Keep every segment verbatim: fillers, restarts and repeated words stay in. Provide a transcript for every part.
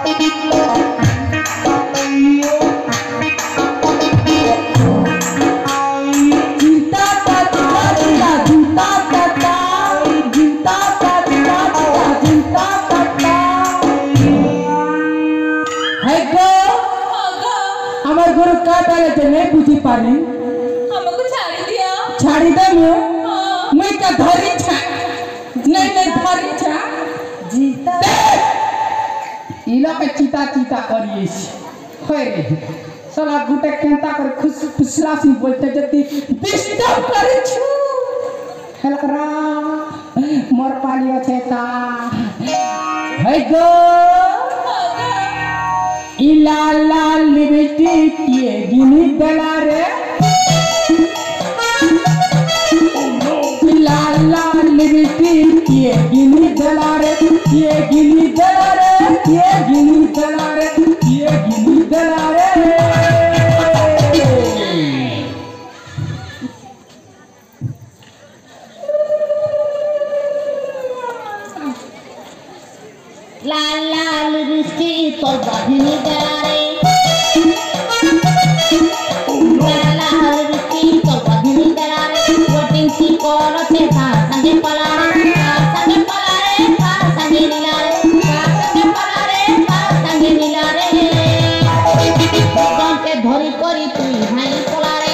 नहीं बुझी पारी हमको छाड़ी दिया छाड़ी दे मु मैं का धरी छा नहीं नहीं धरी छा जीता इला पे चीता चीता करिए होय रे साला गुटे केंता कर खुश खुशला सी बोलते जति डिस्टर्ब करे छु हेलकरा मोर पालियो छेता है गो इला लाल लिपस्टिक ये गिनी दला रे इला लाल लिपस्टिक ये गिनी दला रे ये गिनी दला रे ये गिनी दला रे ये गिनी दला रे लाल लाल लिपस्टिक तो बहिनी दला रे लाल लाल लिपस्टिक तो बहिनी दला रे वोटिंग सी कोरो से था संगे पला रे संगे पला रे संगे नीला रे संगे पला रे संगे नीला रे कौन के धरी करी तू हाई पला रे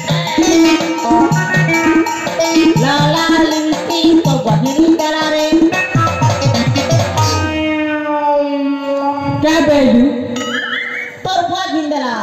लाल लाल लिपस्टिक तो बहिनी दला रे क्या बेलू तोर बुआ गिंदला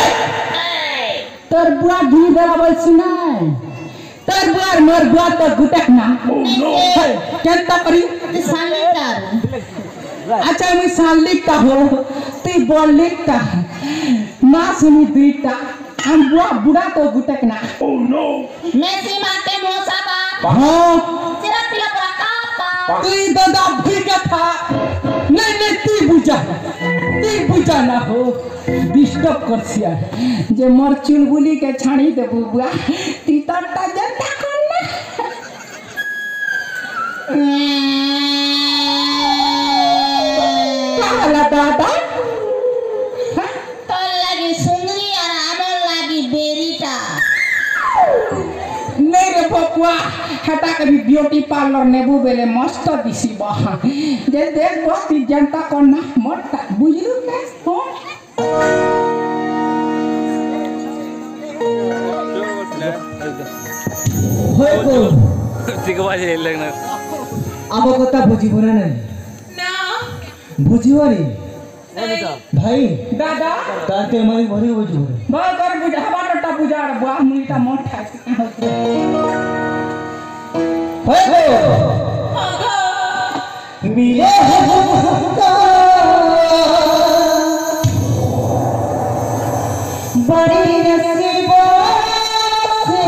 तोर बुआ गिंदला बोलसी नहीं तोर बुआ मोर बुआ तो गुटक ना केंता करी सालिकार अच्छा मैं सालिक का हो ती बोलिक का मां सुनी दुईटा हम बुआ बुढ़ा तो गुटक ना मैं सीमा के मोसाबा हां सिरा पिला का तू दादा भीगे था नहीं नहीं ती बुझा ती बुझा ना हो डिस्टर्ब करसिया जे मोर चुलबुली के छाणी दे बुआ ती तटा जनता करना काला दादा तो लगी सुंदरी और आमल लगी बेरीटा नहीं रे बपुआ हटा कभी ब्यूटी पार्लर नेबू बेले मस्त दिसी बा जे देख बहुत जनता करना मोटा बुझलू के हो होय को ठीक बाजे लगना अब कोता बुझिबो ना नहीं ना बुझिबो रे भाई दादा ताते मरी भरी बुझिबो बगर बुझा बाटा बुझा बुआ मुईटा मोठा होय को मिले हमका बड़ी नसीबों से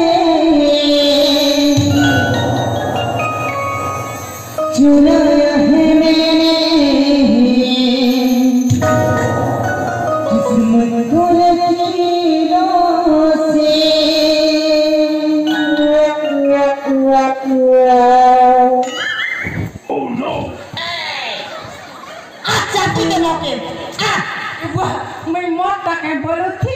चुना है मैंने किस्मत को लकीरों से अच्छा पीते मौके आ मैं मोटा के बोलो थी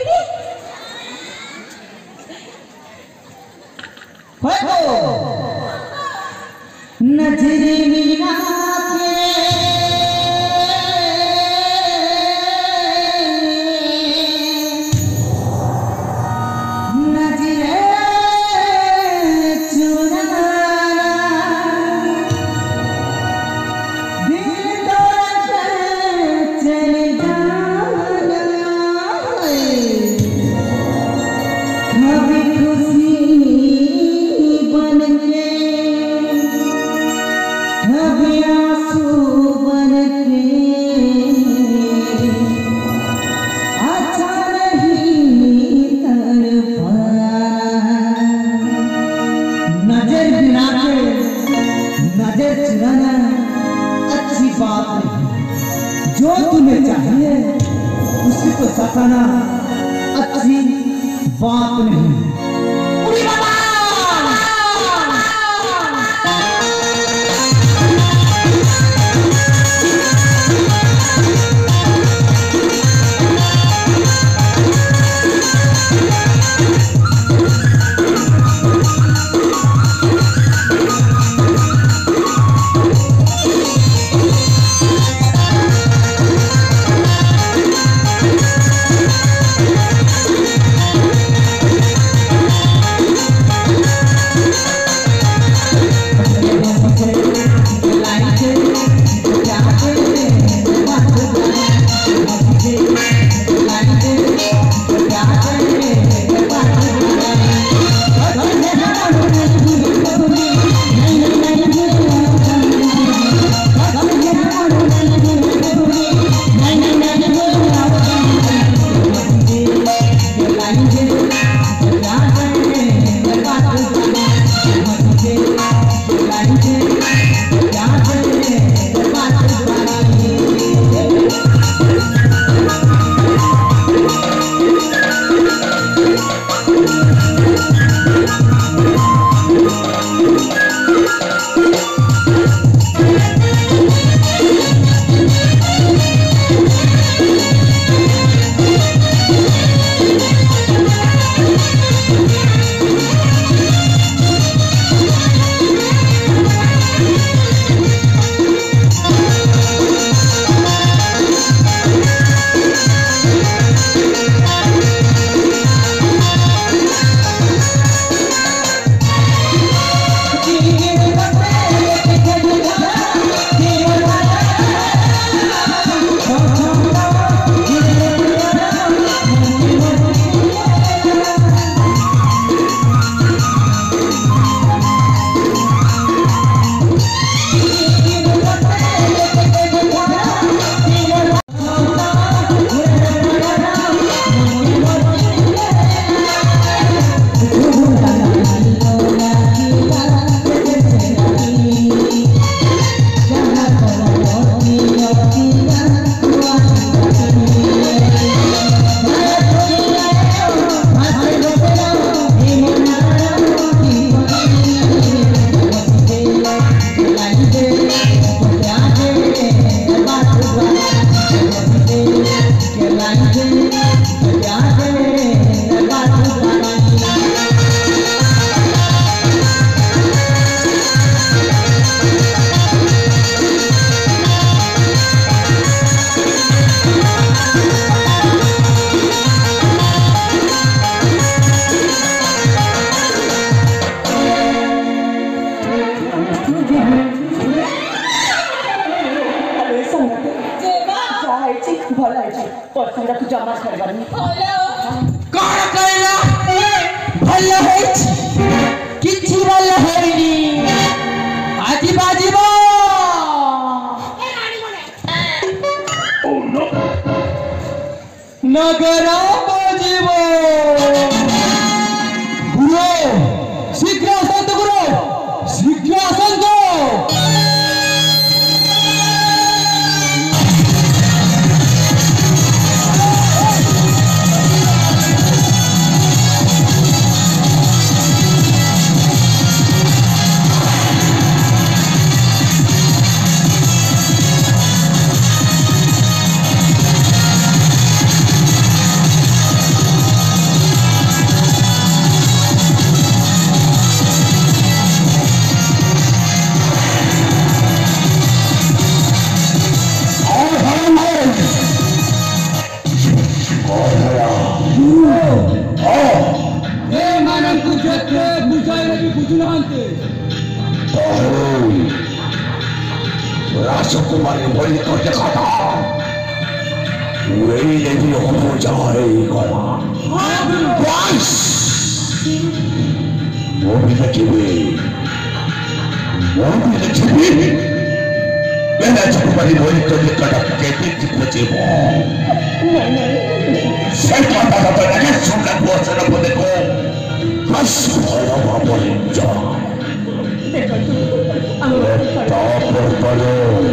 नजरे मिला के नजरे चुराना दिल तोड़ कर चले जाना कभी खुशी बन के कभी आंसू बन के अच्छा नहीं तड़पाना नजर गिरा के नजर चुराना अच्छी बात नहीं जो तुम्हें चाहिए उसी को सताना अच्छी बात नहीं उड़ी बाबा ହେଇଛି ଭଲ ହେଇଛି ପଛକୁ ଜମା ଛାଡ଼ିବାନି କଣ କହିଲ ଭଲ ହେଇଛି କିଛି ଭଲ ହେଇନି ଆଜି ବାଜିବ ନଗର ବାଜିବ ଗୁରୁ ଶୀଘ୍ର ଆସନ୍ତୁ ଗୁରୁ ଶୀଘ୍ର ଆସନ୍ତୁ राजकुमारी बोली तो देखा था वही लेकिन हो जाएगा बस वो भी लक्ष्मी वो भी लक्ष्मी मैंने राजकुमारी बोली तो देखा था कहते कि बचे वो सही बात है तो लगे सुनकर बहुत सारा बोले को बस बोला बाबा जा तापर पड़ो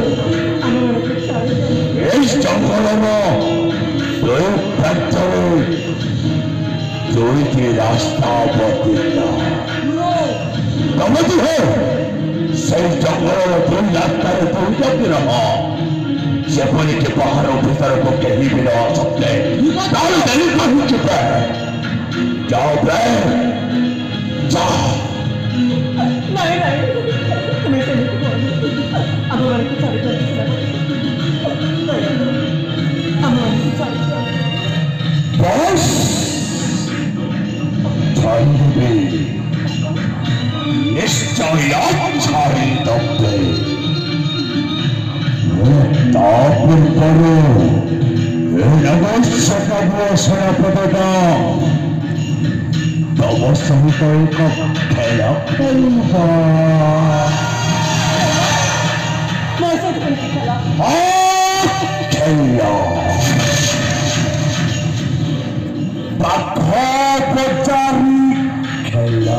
इस जंगल में दो पत्थर दो की रास्ता बदलता समझ हो सही जंगल में दो रास्ता में पहुंच जाते रहो जबनी के पहाड़ों भीतर को कहीं भी न आ सकते दाल दली पहुंच चुका है जाओ ब्रह जाओ नहीं नहीं तुम्हें तो नहीं अब हमारे को सारी बात हमारी सारी बस ठंडी निश्चय छाड़ी दबे तापर करो नमस्कार का सेनापति तब सहित एक खेला खेलूंगा खेला बाघ पचारी खेला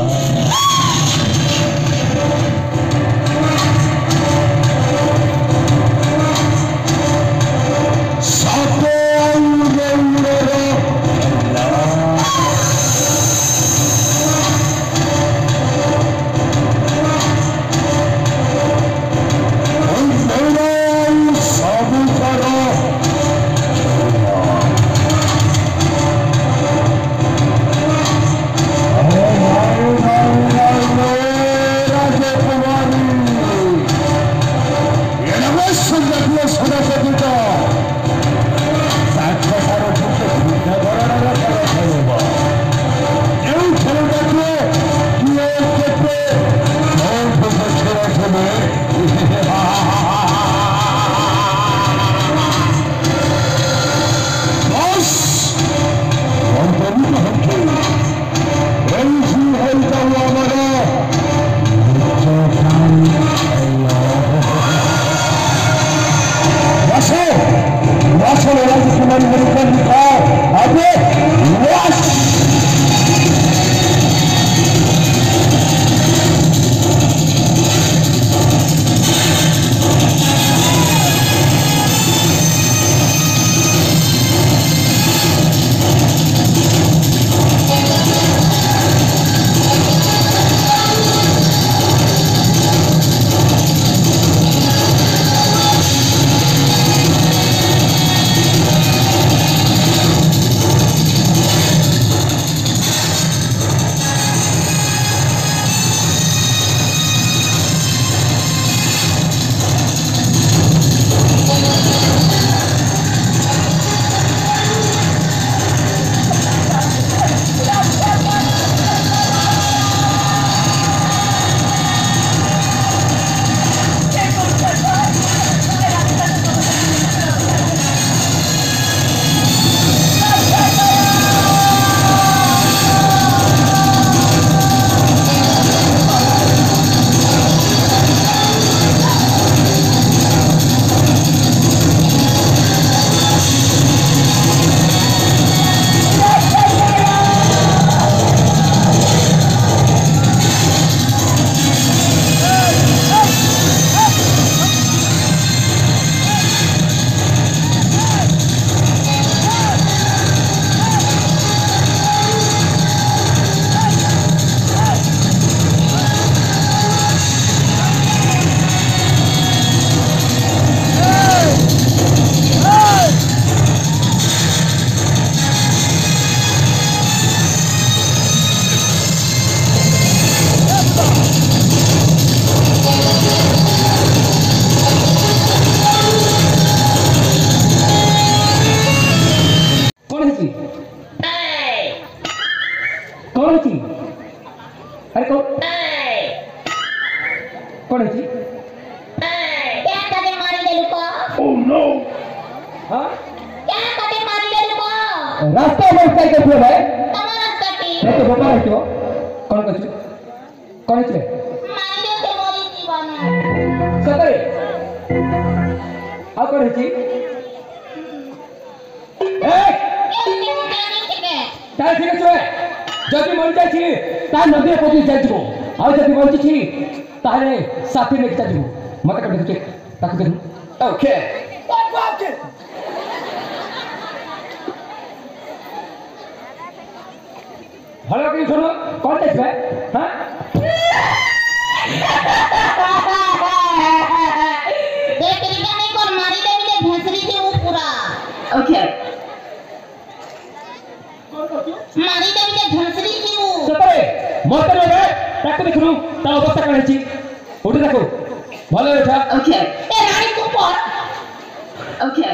को कौन है जी क्या कदे मारी ले लुको Oh no! हां क्या कदे मारी ले लुको रास्ता में काय करते भाई तमो रास्ता की ये तो बता रहे हो कौन कछु कौन है मारी ले के मोरी जीवन सतरे आ कौन है जी ए एते मुकानी के ता ठीक আছে যদি মন চাইছি তা নদী পৌঁছে যাইব আর যদি বলছি তাহলে সাথে নেক্সট দিব মত করে দিতে তাকে দেন ওকে ওকে ভালো করে শোনো কোন দেখবে হ্যাঁ देख रिका नहीं कोन मारी दे मुझे भैंसरी थी वो पूरा ओके मारी दे मुझे भैंसरी थी वो সতরে মত নেবে তাকে দেখুন তা অবস্থা কেমন আছে ওটা দেখো ভালো এটা ओके ए रानी को पर ओके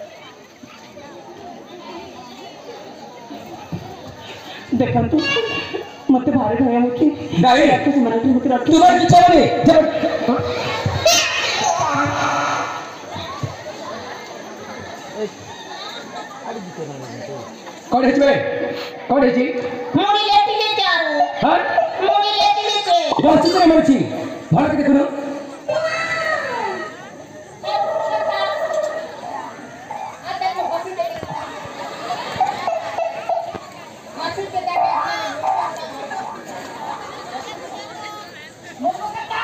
ଦେଖନ୍ତୁ ମତେ ଭାରି ଭୟ ହଉଛି ନାଇଁ ରାକ୍ଷସ ମାନଙ୍କୁ ମତେ ରଖି তোমার কিছু হবে যাব কোন হেছে কোন হেছে मुड़ी लेती ले चारो হ্যাঁ मुड़ी लेती ले से বসছি না মরছি ভালো করে দেখুন आते को बसी दे बसी के जाके मुको कटा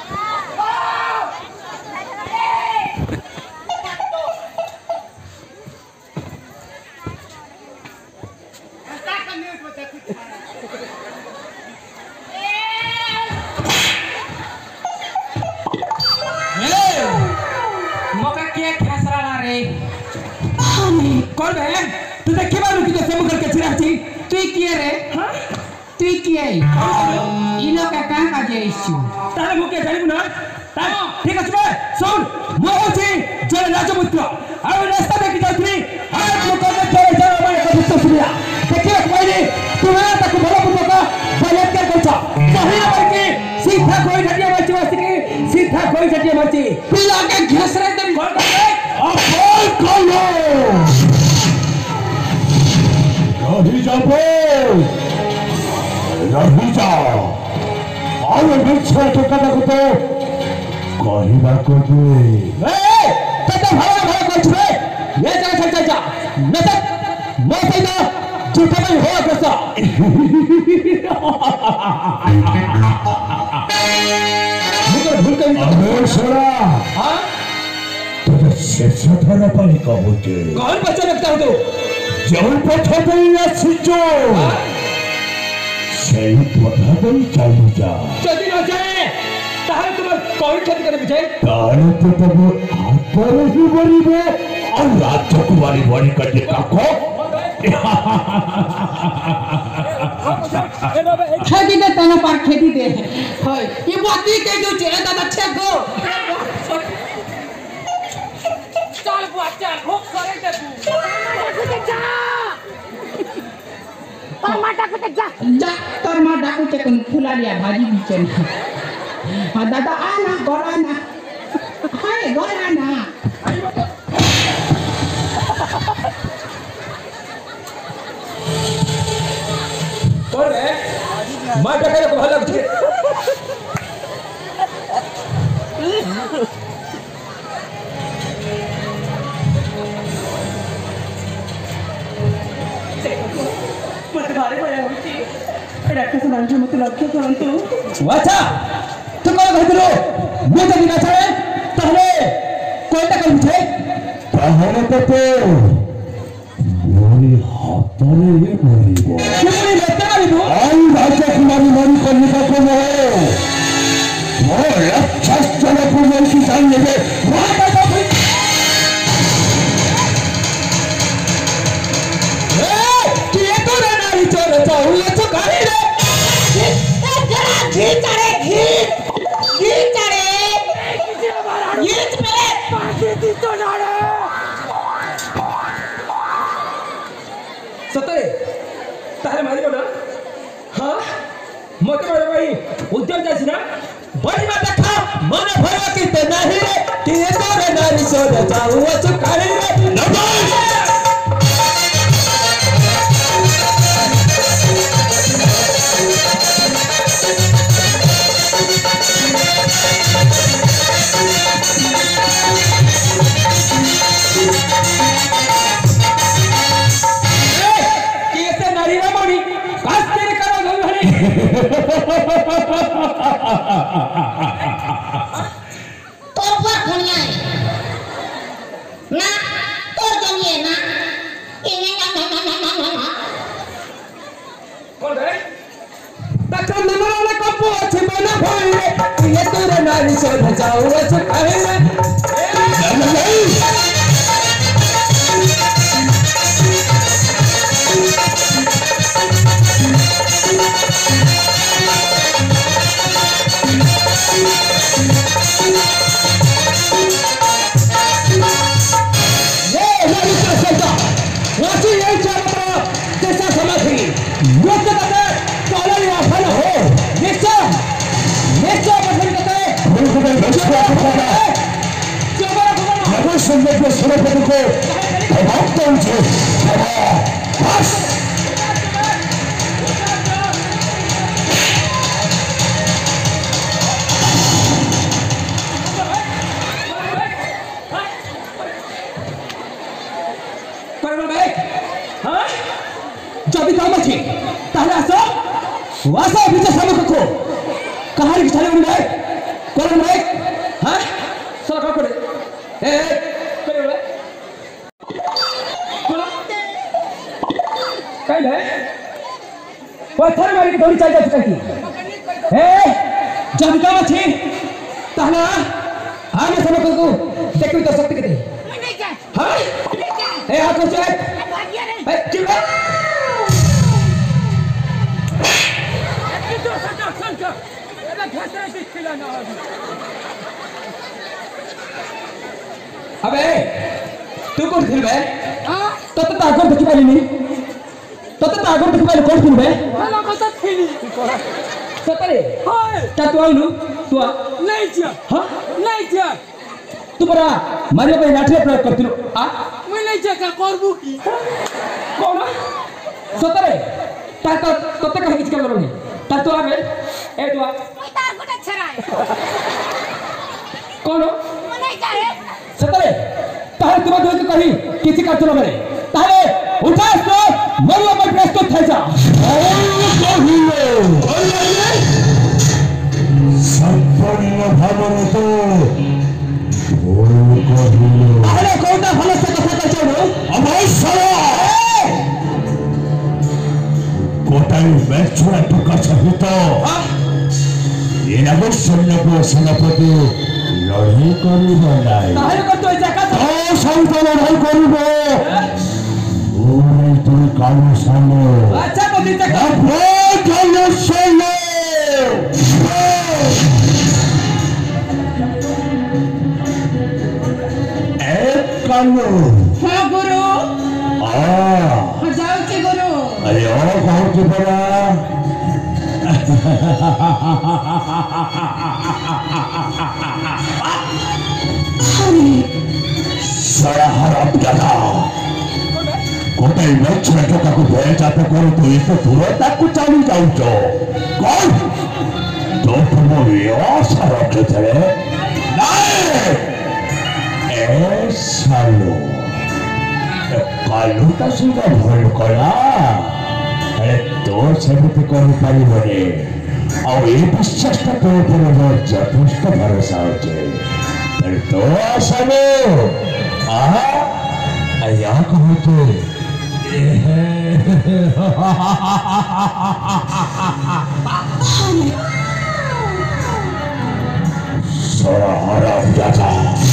मौका क्या खेसरा ला रे कौन है तू देखे बालू की जैसे मुकर के चिरा थी तू किए रे हां तू किए इनो का का का जे इश्यू तारे मुके जानिबु ना ता ठीक আছে ভাই শুন মো হচ্ছে যে রাজপুত্র আর রাস্তা দেখি যাচ্ছি আর মুকর কে চলে যাও মানে কবুত শুনিয়া দেখি কইনি তুমি তাকে ভালো পুত্র বলৎকার করছ সহিনা করকে सीधा कोई ढटिया मर्ची वास्ते की सीधा कोई ढटिया मर्ची पिला के घसरे दम कौन कर अब बोल कौन रही जाओ रही जाओ और मिच्छे के कदा को तो कहबा को जे ए कदा भाला भाला कर छे ये जा चल चल जा नसत मैं सैदा झूठा में हो कैसा मुकर भूल कर अमेशरा हां तो शेष धरा पानी कहूचे कौन बच्चा लगता हो तो जौन पथा देई आछिजो সেই পথা দেই চালু যা যদি না যায় তাহলে তোমার কোন ক্ষতি করে বুঝাই তাহলে তো তবে আপরে হি বলিবে আর রাজকুমারী বনি কাটে কাকো खेती दे तना पर खेती दे होय ये बाती के जो चेहरा दादा छे गो चल बुआ चल भूख करे दे तू जा पर माटा को जा जा तोर मा डाकू के कन फुला लिया भाजी बीचे ना हां दादा आना गोरा ना हाय गोरा ना कौन है मां डाका को भाला उठे ମତେ ଭାରି ଭୟ ହଉଛି ରାକ୍ଷସ ମାନଙ୍କୁ ମତେ ଲକ୍ଷ୍ୟ କରନ୍ତୁ अच्छा तू कौन कहते रो मैं तो बिना छाए पहले कोई ना कर बुझे তাহলে তো তো মোরি হাতরে হে মরিব कितनी लेते मारी तू आई राजकुमारी मरी करने का को हो वो राक्षस चले को की जान लेबे वहां का तो ए तू ये तो ना नहीं चोर तो ये तो गाड़ी रे जरा घी चढ़े घी घी चढ़े घी मेरे पासी दी तो जाने सतरे तारे मारी को ना हां मत मारो भाई उद्योग जाइस ना बड़ी बात देखा मन भरवा की ते नहीं रे कि ये तोरे नारी सोर जाऊ चुकाई रे তোর পর খুনিয়া না তোর জমিয়ে না কোন রে তাকে নমরলে কপু আছে মনে ভইলে ইয়ে তোর নারী সোধ যাও আছে কইলে संदर्भ सुरपति को भक्त बस जब काम अच्छी ताहले आसो वासा बीच सामक को कहानी की छाले उड़े कौन उड़े हाँ सर का करे ए करे उड़े कौन कहीं है पत्थर मारी की दौड़ी चल जा चुका की ए जब काम अच्छी ताहले हाँ मैं सामक को देखो तो सकते कितने हाँ ए हाँ कुछ है ए क्यों अबे तू कौन खेल बे तो तो ताकत देखी पाली नहीं तो तो ताकत देखी पाली कौन खेल बे हेलो कत खेली सतरे हाय क्या तू आउनु तू आ नहीं जा हां नहीं जा तू परा मारियो पे लाठी प्रयोग करतिलो आ मैं नहीं जा का करबू की कौन सतरे ता तो तो कहे किछ कर नहीं ता तो आबे ए तू आ তার গোটা ছড়ায় कौन মনে যায় सतरे ताहले तुम दोगे कही किसी का चलो मेरे ताहले उठा इसको मरुआ पर प्रस्तुत थे जा संपूर्ण भावना तो बोल कहिलो ताहले कोनटा भालो से कथा कर चलो अबे साला कोटाई मैच छोड़ा टुका सहित ये नगो सैन्य को सेनापति लड़ाई करिबो नाही ताहले को तो जका तो सहित लड़ाई करिबो ओरे तुम कालो सामने अच्छा को दिन जका अबे कालो सामने एक कालो हां गुरु आ हां जाओ के गुरु अरे ओ कहो के बड़ा सारा हराम जाता कोटाई मैच में तो काको भय जाते करो तो ये तो दूर तक को चालू जाऊ जो कौन तो तुम ये सारा के थे नहीं ए सालो कालू का सीधा भय करा अरे तो सेमिति करि परिबने आ ए विश्वासटा तो ऊपर मोर यथेष्ट भरोसा होचे तर तो आसनो आ आया कहो तो सारा हराम जाता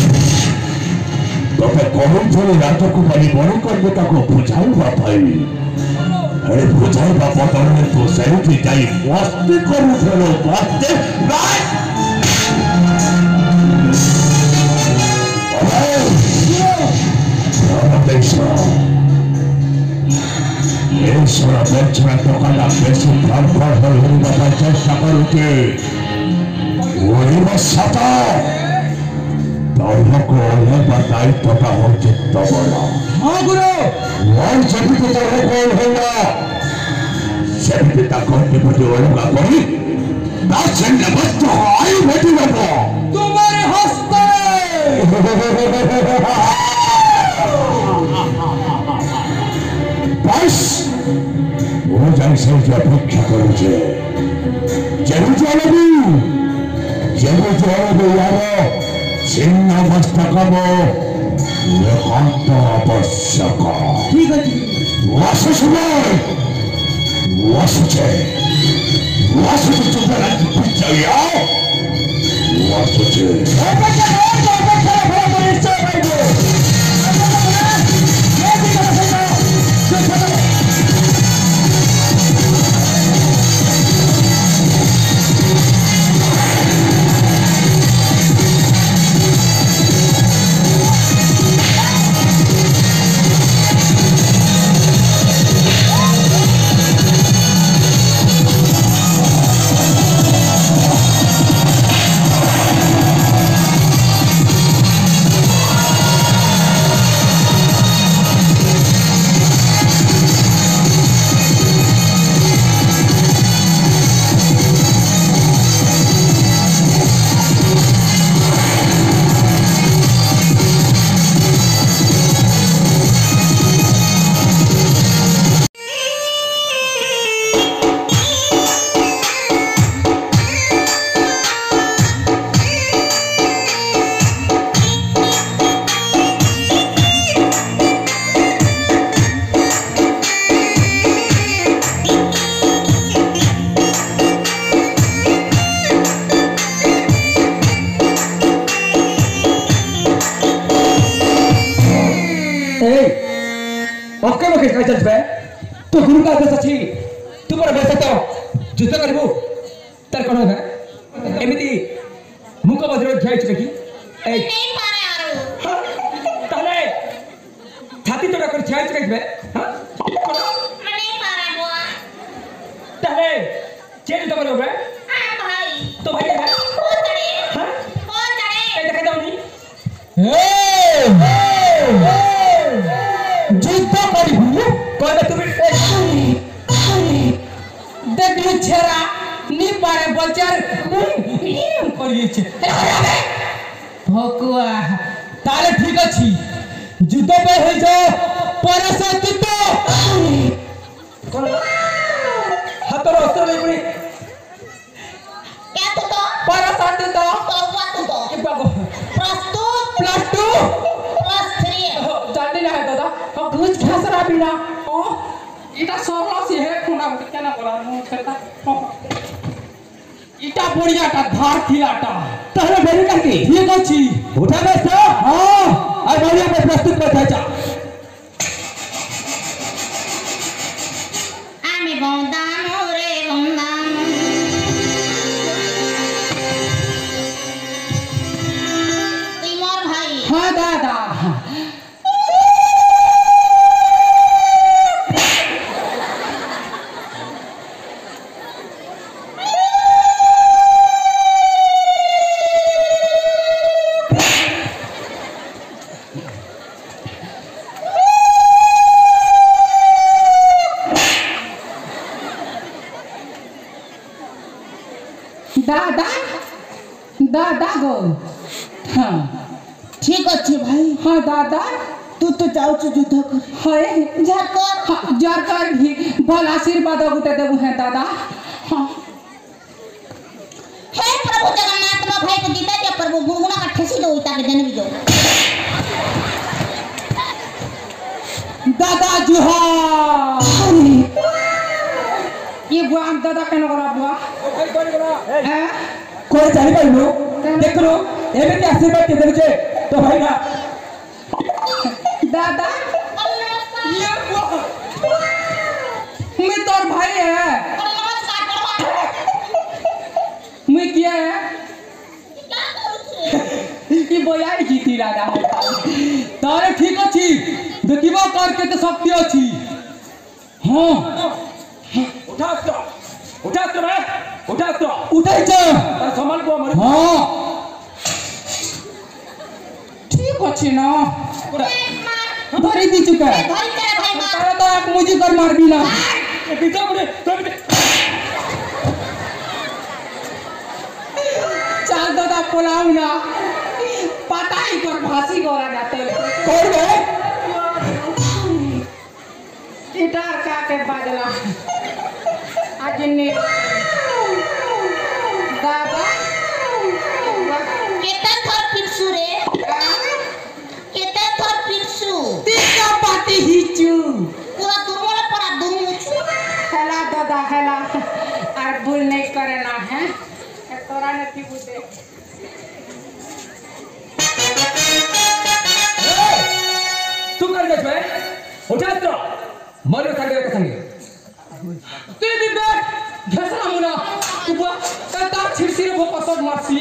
तो मैं कौन थोड़ी रातों को बड़ी बड़ी करने का को बुझाऊंगा भाई अरे बुझाई बापा तो मैं तो सही थी जाई मस्ती करूँ चलो मस्ती राइट अरे राम देशा ଏସବୁ ବେଚଣା ଟଙ୍କା ବେଶୀ ଫଳ ହେବା ପାଇଁ ଚେଷ୍ଟା କରୁଛି ଉଡ଼ିବ ସତ ଧର୍ମକୁ ଓହ୍ଲାଇବା ଦାୟିତ୍ୱଟା ହେଉଛି ତମର। ହଁ ଗୁରୁ ମୋର ଯେମିତି ଧର୍ମକୁ ଓହ୍ଲାଇଲା ସେମିତି ତା କଣ୍ଟିପଟି ଅଲଗା କରି ତା ସେଣ୍ଡ ବସ୍ତୁ ଆୟୁ ଭେଟି ଦେବ ତୁମରି ହସ୍ତରେ। ବସ୍ ମୁଁ ଯାଇ ସେଇଠି ଅପେକ୍ଷା କରୁଛି ଯେମିତି ହେଲେ ଯେମିତି ହେଲେ ୟାର ଛିନ୍ନ ମସ୍ତକବ ଏକାନ୍ତ ଆବଶ୍ୟକ। ଠିକ ଅଛି ଆସୁଛି ଆସୁଛେ ଆସୁଛି ଚୁପ ବିଜୟା ଆସୁଛେ। तो गुरु का आदेश अच्छी तुम्हारा बेस तो युद्ध करू तार कौन है एमती मुख बदल ठिया कि छाती तो कर ठिया कि चेंज तो करो तो भाई देखा दौनी युद्ध करू कहले तुम्हें देखलु छेरा नी पारे बचार करिए छे भकुआ ताले ठीक अछि युद्ध पे होई जो परसतित कोन हातर अस्त्र नहीं पड़ी क्या तो तो परसतित तो क्या तो तो के बाबू प्रस्तुत प्लस टू प्लस थ्री जल्दी ना है दादा हम घुस घसरा बिना ओ इटा सरला से है खुना केना करा मु छेता इटा बढ़ियाटा धार खिलाटा ताले बेरी काकी ठीक अछि उठा बे तो हां आ बढ़िया पे प्रस्तुत कर जा आमी बंदान रे बंदान तिमोर भाई हां दादा दादा दादा गो हाँ ठीक अच्छे भाई हाँ दादा तू तो जाऊ छु युद्ध कर हाय झाकर हाँ जरकर भी भल आशीर्वाद गुटे देबु है दादा हाँ हे प्रभु जगन्नाथ मा भाई को दीता जे प्रभु गुणगुणा का ठेसी दो इता के देने भी दो दादा जुहार ये बुआ दादा केन करा बुआ हैं कोई जानि पाइलो देखरो एबे के आशीर्वाद के देबे तो भाई ना दादा ये बुआ मैं तोर भाई है मैं क्या है ई बोयाई जीती राजा तारे ठीक अछि देखिबो कर के तो शक्ति अछि हाँ उठा अस्त्र उठा अस्त्र बे उठा अस्त्र उठाई जा तार सामान को हमर हाँ ठीक अच्छे ना धरी दी चुका है धरी तेरे भाई मां तारा तो एक मुझे कर मार भी ना पिता बड़े तो चाल दादा पोलाऊ ना पता ही कर भासी गोरा जाते कौन बे गिटार का के बाजला आज ने दादा केते थर पिक्सु रे केते थर पिक्सु तीका पाती हिचू पूरा दुर्बल पड़ा दुमुचु हेला दादा हेला और भूल नहीं करे ना है तोरा ने की बुझे तू कर दे बे उठा अस्त्र मरे संगे के संगे तू भी बैठ घसरा मुना तू बा कता छिरसी रे वो पसंद मासी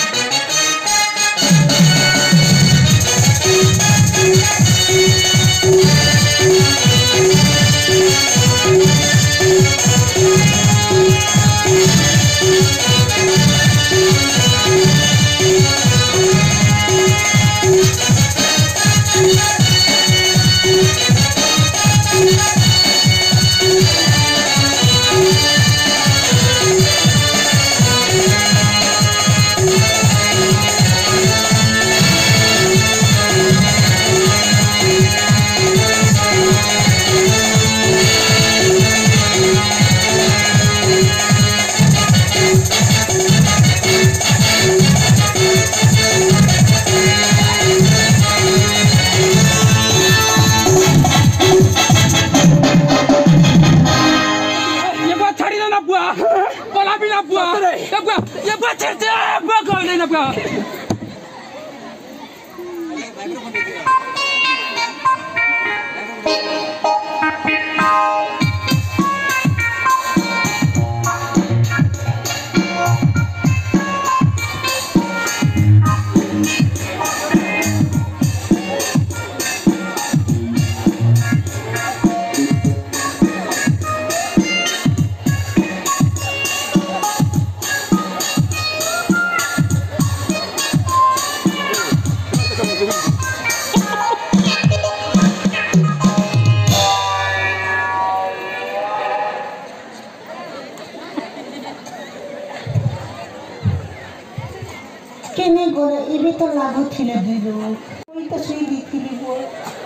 केने गोरे इबे तो लागू थिले दिलो कोई तो सुई दिथिली बोल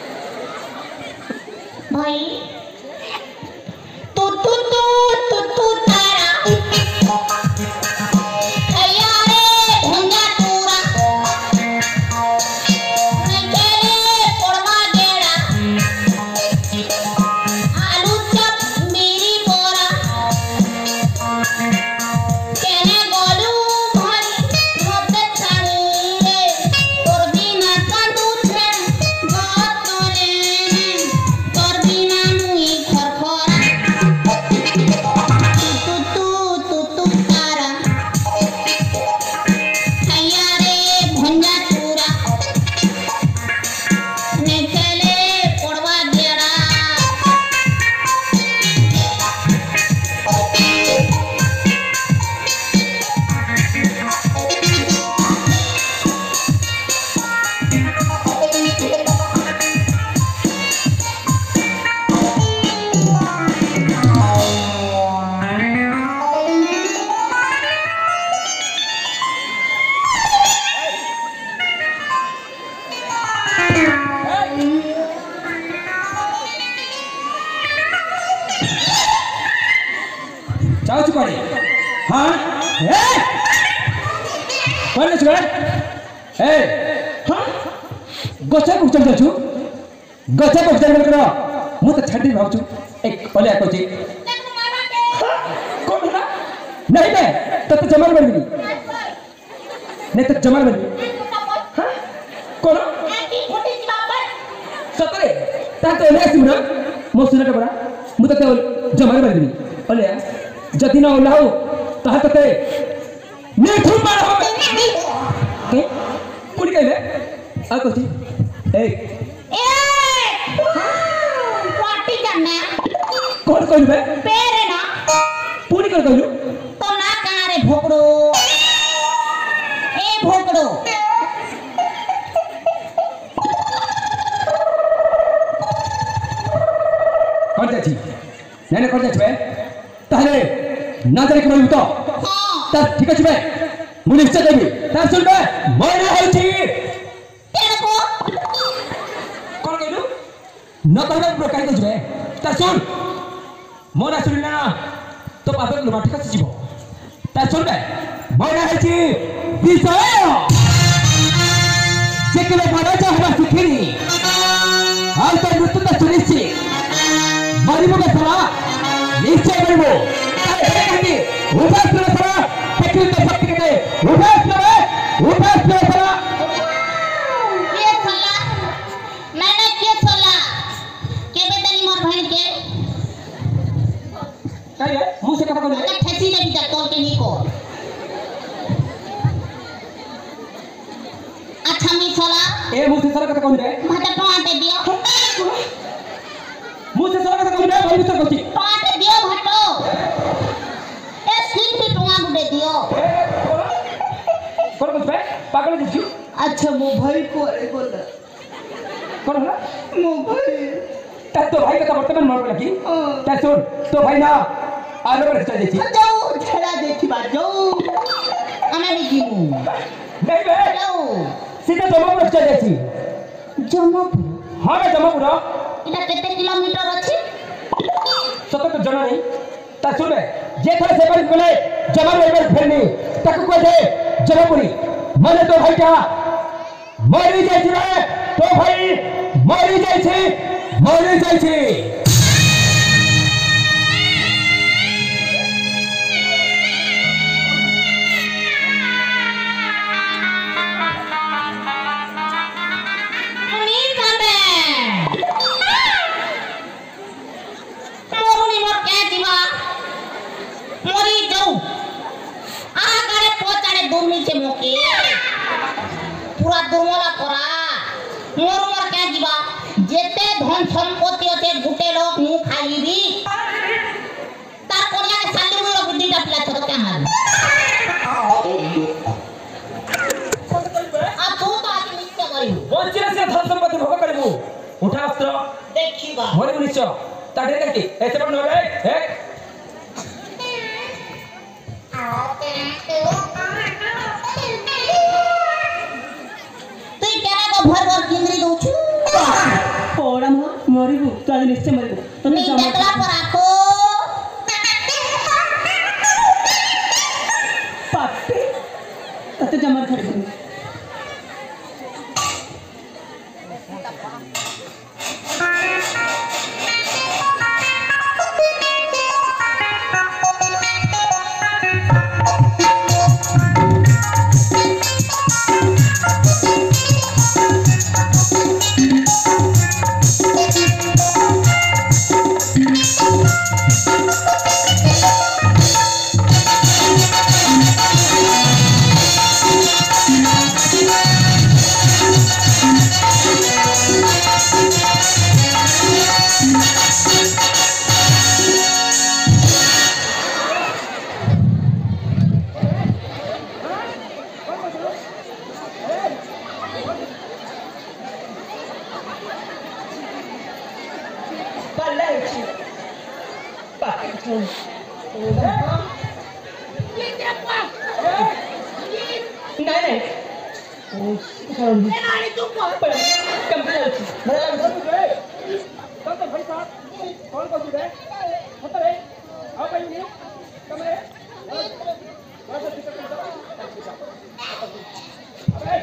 भाई तू तू तू तू तू तारा हैया रे भंगा तूरा नकेले पड़वा गेड़ा आलू चप मेरी बोरा केने गोलू भाई मते छानी रे तोर बिना कांदू छे बात तोले तोर बिना मुई खरखरा तू तू तू तू तारा हैया रे भंजा चूरा नकेले पड़वा गेड़ा चाव चुका रे हां ए कौन चुका ए हां गछा को चल जाछु गछा को चल करो मु तो छाडी भावछु एक पले आको छी कौन ना नहीं बे तो तो जमार बन नहीं तो जमार बन हां कौन सतरे ता तो एले सिमरा मो सुना बड़ा मु तो जमार बन पले जति न ओलाओ ताहा तते नेठु मार हो के कुड़ी कहले आ कोची ए ए पार्टी करना कौन कहलु बे पेरे ना पूरी कर कहलु तो ना कहाँ रे भोकड़ो ए भोकड़ो कौन जाची नहीं कौन जाची बे ताहले ना जाने कमाई तो हाँ ता ठीक अछि बे मु निश्चय देबी ता सुन बे मोर होछि तेरे को कौन कहलु न कहले प्रकार को जबे ता सुन मोर सुन ना तो पापे माटी खसी जीवो ता सुन बे मोर होछि विषय जे केले बड़ा हवा सिखिनी और तो मृत्यु तो सुनिश्चित मरिबो के सला निश्चय मरिबो तारे कहती उपास करे सला देखि तो शक्ति के उपास करे उपास करे सला ये सला मैंने के सला के बेतनी मोर बहन के काय है मुंह से कथा कहले मतलब ठेसी नहीं जा तोल के नहीं को अच्छा मी सला ए मुंह से सला कथा कहले भाटा टमाटे दियो मुंह से सला कथा कहले भाई मित्र कहती टमाटे दियो भाटो ए स्किन पे टुंगा गुडे दियो कौन कुछ बे पागल दिखियो अच्छा मो भाई को अरे बोल कौन होला मो भाई ता तो भाई का वर्तमान मन लगी ता सुन तो भाई ना आलो पर चल जाई जाओ छड़ा देखी बात जाओ हमें नहीं जीवू नहीं बे जाओ सीधा जमा पर चल जाई जमापुर हां बे जमा पूरा इटा केते किलोमीटर अछि सत तो जना नहीं ता सुन बे जे थोड़े से पर बोले जमा लेबर फेरनी ताको को दे जमापुरी माने तो भाई का मरी जाई रे तो भाई मरी जाई छे मरी जाई छे नींद आवे मोरुनी मोर के जीवा मोरी जाऊ आ करे पोचाड़े दुर्मी से मोके पूरा दुर्मला करा मोर मोर के जीवा जेते धन संपत्ति होते गुटे लोग मुंह खाईबी तार कोरिया के साली मुरो बुद्धि डपला छत के हाल आ तू तो आज निश्चय करी वंचित से धन संपत्ति भोग करबू उठा अस्त्र देखिबा मरे निश्चय ता ढेर करके ऐसे पर न बे एक তুই কেন গো ভর ভর কিন্দ্রি দউছু पोड़ा म मरिबु तो आज निश्चय मरिबु তুমি দেখলা পর আখো पापे तते जमा खरीदू नहीं नहीं कंप्लीट भाई साहब कौन को जुड़े होता रे आओ भाई नहीं कमरे बस ठीक है अबे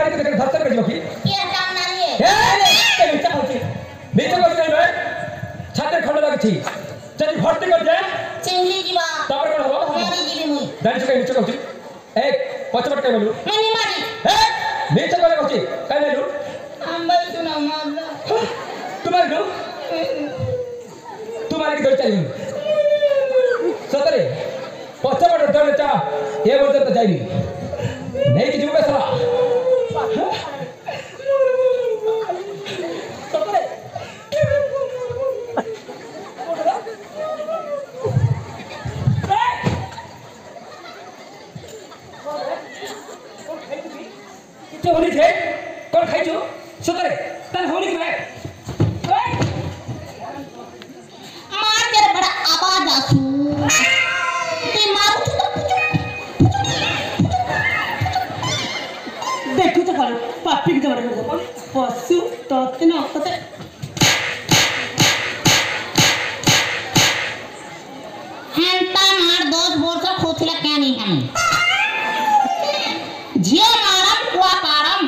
मारी के देख धरतर कर जोखी ये काम नहीं है ए ए नीचे होची नीचे कर दे बे छात्र खंड लगे छी चल भर्ती कर दे चिंगली जीवा तापर कोन हो मारी जीवी मुई दान से नीचे होची एक पचपट के बोलू मैंने मारी ए नीचे कर होची काय लेलू हम भाई सुना मार तुम्हारे लो तुम्हारे की दौड़ चली सतरे पचपट दौड़ चा ये बोलते तो जाई नहीं कि जुबे सला सतरे तो होनी थे कौन खाई जो सतरे तन होनी की है मार तेरे बड़ा आवाज आसू ते मारू देखो तो कर पापी के जमाने में पशु तोते न तोते हंता मार दस वर्ष खोथला क्या नहीं हम जियो मारम कुआ पारम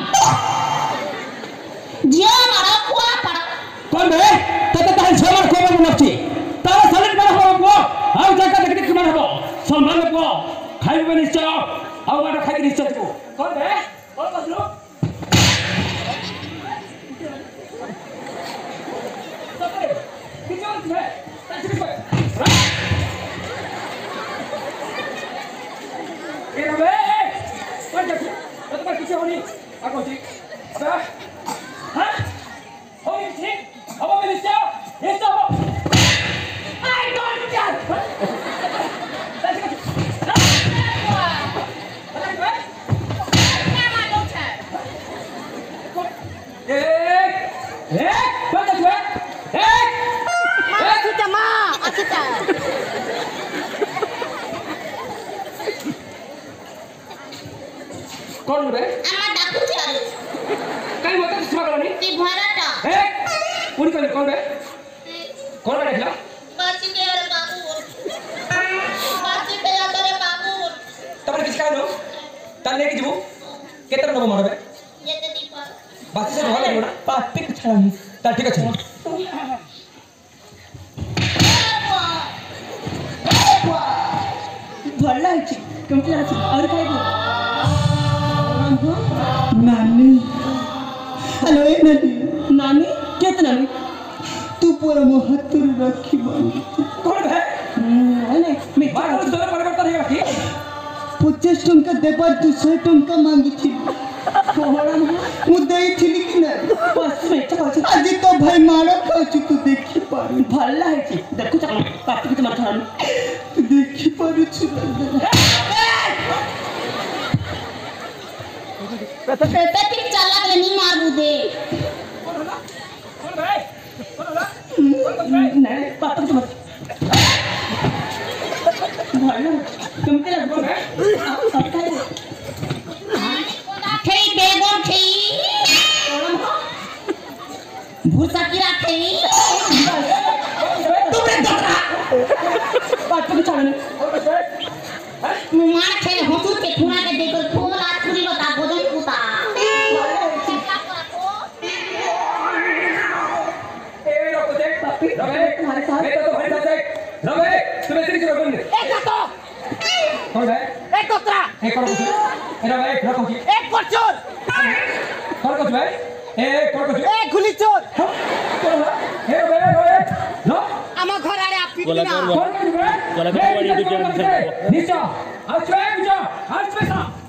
जियो मारम कुआ पारम कौन बे तते ताल छमर को में नपची तावा सलिट बना हो को आउ जाका देखि कि मन हो संभाल को खाइ बे निश्चय आउ बाटा खाइ निश्चय को कौन बे कौन बसलो तते किचो है तछी पे ए बे कौन जकी तते पर किछे होनी आ कोची अबे हां होनी ठीक अब मैं निश्चय ये सब आई डोंट केयर कौन रे अम्मा डाकू चारे कई होता सुबह करनी ती भराटा ए पूरी कर कौन रे कौन रे देखला बासी के अरे बाबू बासी के अरे बाबू तब किछ का नो तन लेके जीवो केतर नबो मारबे ये ते दीपा बासी से भले ना पापी के छानी ता ठीक আছে ଭଲ ହେଇଛି କେମିତି ଲାଗୁଛି ଆହୁରି ଖାଇବୁ ନାନୀ ହ୍ୟାଲୋ ଏ ନାନୀ ନାନୀ କେତେ ନାନୀ ତୁ ପୁରା ମୋ ହାତରୁ ରଖିବ कौन है ନାଇଁ बार बार तोरे परिवर्तन हेगा की ପଚାଶ ଟଙ୍କା ଦେବାର ତୁ ଶହେ ଟଙ୍କା ମାଗିଥିଲୁ ମୁଁ ଦେଇଥିଲି କି ନାହିଁ ଆଜି ତ ଭାଇ ମାଡ଼ ଖାଉଛୁ ତୁ ଦେଖିପାରୁ ଭଲ ହେଇଛି ଦେଖୁଛ କଣ ପାଟିକୁ ତ ମାଛ ତୁ ଦେଖିପାରୁଛୁ पेटे ठीक चला के नहीं मार बुदे कौन है कौन है नहीं पापा तो मत भाई तुम के लग है सब खाए खेई बेगम खेई भूसा की रखेई तुमने दरा पापा को छाड़ने मुमार खेल हंसुर के खुना के देखो खोल आज पूरी बता भोजन पुता ए रोको देख पापी रवे तुम्हारे साथ मैं तो तुम्हारे साथ देख रवे तुम्हें तेरी जरूरत नहीं एक तो कौन है एक दोस्तरा एक करो कुछ ए रवे एक रखो की एक परचोर कौन कुछ भाई ए कौन कुछ एक गुली चोर कौन है ए रवे रवे नो आमा घर आरे आप गोला पिटना कर कौन कुछ भाई गोला कर बड़ी यूट्यूब चैनल नीचे आज पे नीचे आज पे सा